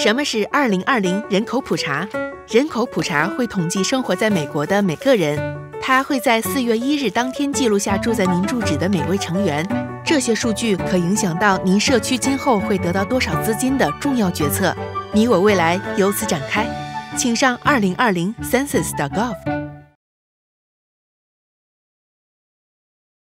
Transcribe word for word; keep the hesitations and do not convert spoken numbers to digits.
什么是二零二零人口普查？人口普查会统计生活在美国的每个人，它会在四月一日当天记录下住在您住址的每位成员。这些数据可影响到您社区今后会得到多少资金的重要决策。你我未来由此展开，请上二零二零 census dot gov。